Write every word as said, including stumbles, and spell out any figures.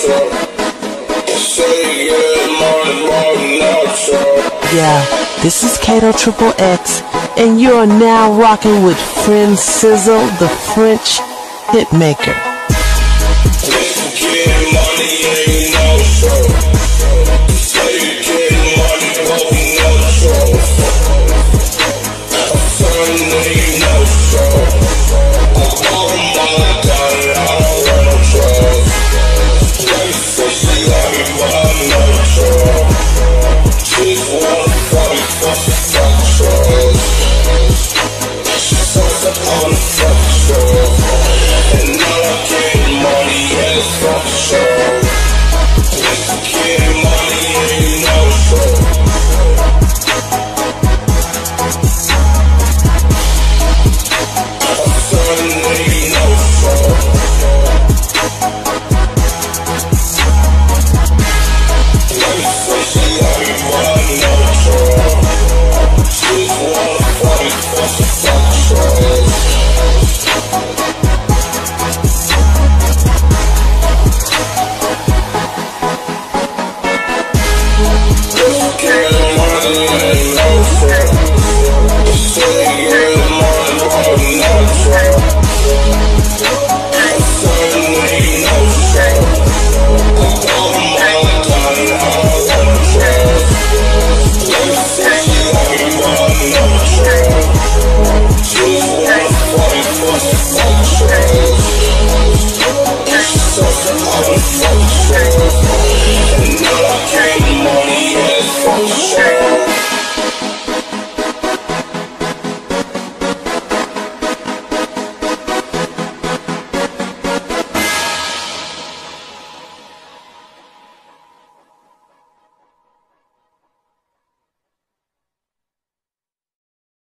Yeah, this is Kato Triple X, and you are now rocking with friend Sizzle, the French hitmaker. Getting money ain't no show.